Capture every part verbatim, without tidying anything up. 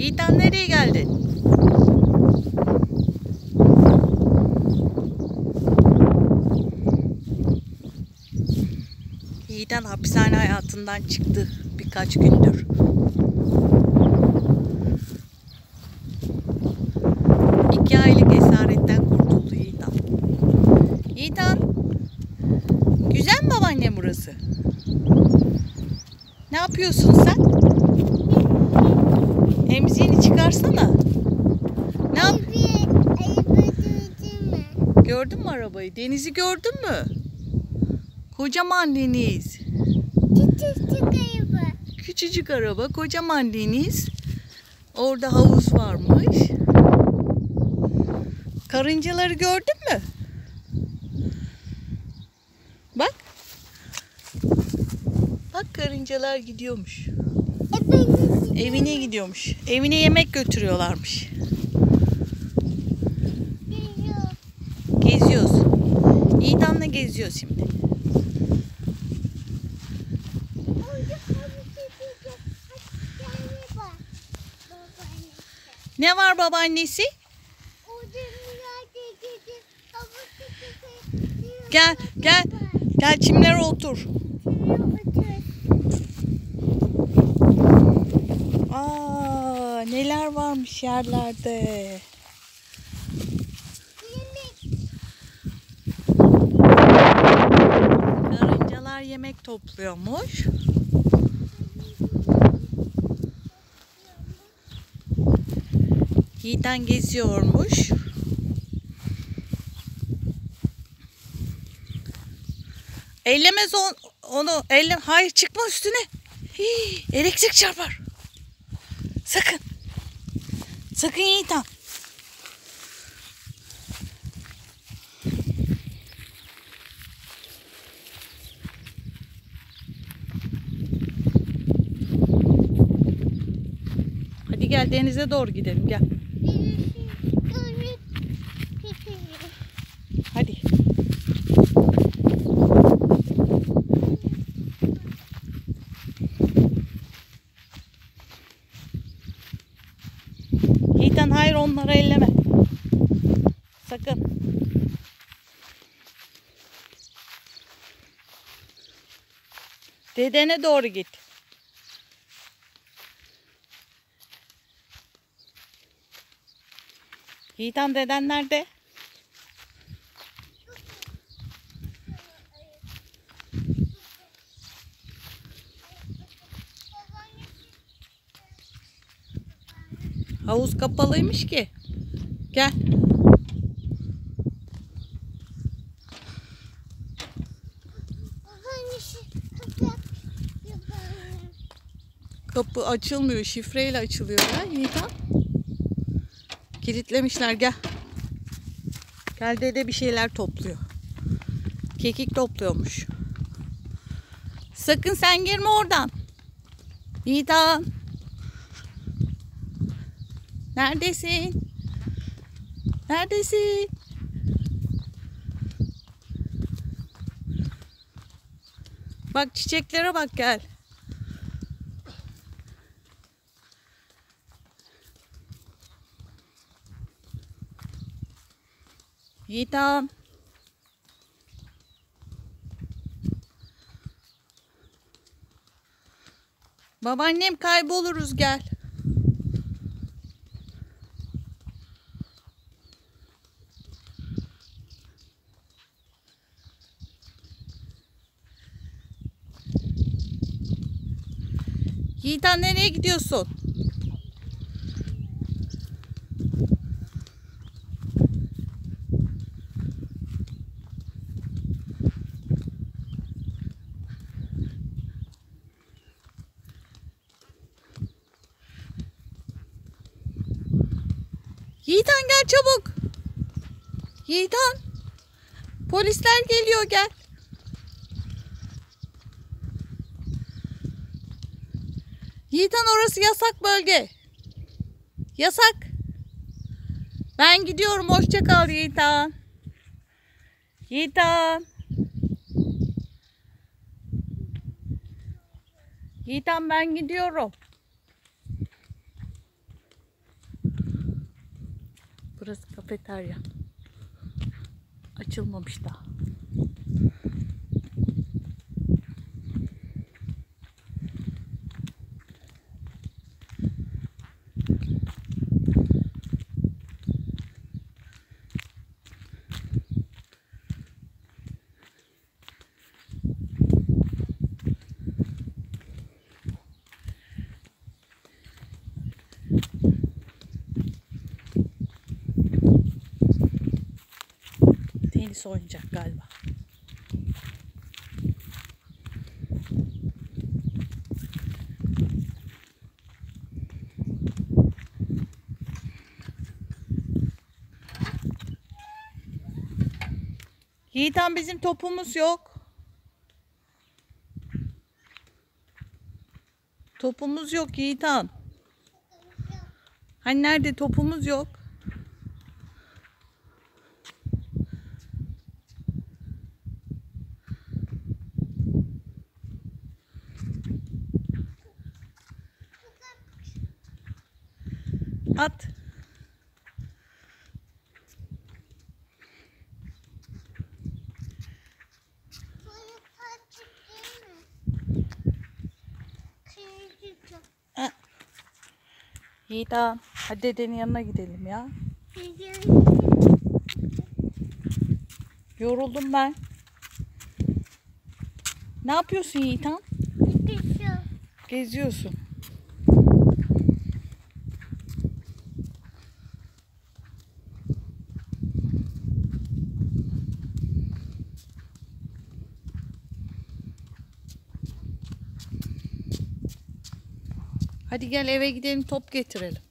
Yiğitan nereye geldin? Yiğitan hapishane hayatından çıktı birkaç gündür. İki aylık esaretten kurtuldu Yiğitan. Yiğitan, güzel mi babaannem burası? Ne yapıyorsun sen? Emziğini çıkarsana. Ne yap? Gördün mü arabayı? Denizi gördün mü? Kocaman deniz. Küçücük araba. Küçücük araba, kocaman deniz. Orada havuz varmış. Karıncaları gördün mü? Bak. Bak karıncalar gidiyormuş. E, Evine gidiyormuş. Evine yemek götürüyorlarmış. Geliyor. Geziyoruz. Yiğitan'la geziyoruz şimdi. Ne var babaannesi? Gel, gel. Gel çimlere otur. Aa, neler varmış yerlerde. Karıncalar yemek topluyormuş. Yiğitan geziyormuş. Ellemez on, onu. Elle, hayır çıkma üstüne. Hii, elektrik çarpar. Sakın. Sakın Yiğitan. Hadi gel denize doğru gidelim gel. Hadi. Yiğitan hayır onları elleme. Sakın. Dedene doğru git. Yiğitan deden nerede? Havuz kapalıymış ki. Gel. Kapı açılmıyor. Şifreyle açılıyor ya Yiğitan. Kilitlemişler gel. Gel dede bir şeyler topluyor. Kekik topluyormuş. Sakın sen girme oradan. Yiğitan. Neredesin? Neredesin? Bak çiçeklere bak gel. Yiğitan. Babaannem kayboluruz gel. Yiğitan nereye gidiyorsun? Yiğitan gel çabuk. Yiğitan. Polisler geliyor gel. Yiğitan orası yasak bölge. Yasak. Ben gidiyorum. Hoşça kal Yiğitan. Yiğitan. Yiğitan ben gidiyorum. Burası kafeterya. Açılmamış daha. Tenis oynayacak galiba. Yiğitan, bizim topumuz yok. Topumuz yok Yiğitan. Hani nerede, topumuz yok. At. Ha. Yiğitan, hadi dedenin yanına gidelim ya. Yoruldum ben. Ne yapıyorsun Yiğitan? Geziyorsun. Hadi gel eve gidelim, top getirelim.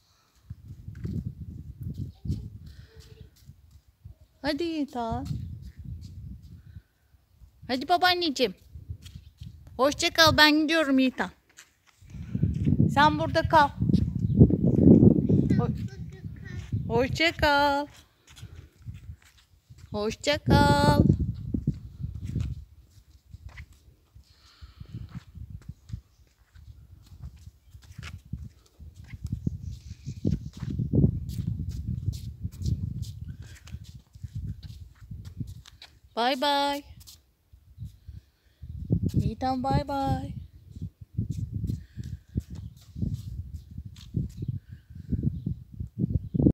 Hadi Yiğitan. Hadi babaanneciğim. Hoşça kal, ben gidiyorum Yiğitan. Sen burada kal. Ho Hoşça kal. Hoşça kal. Bye bye. Yiğitan, bye bye.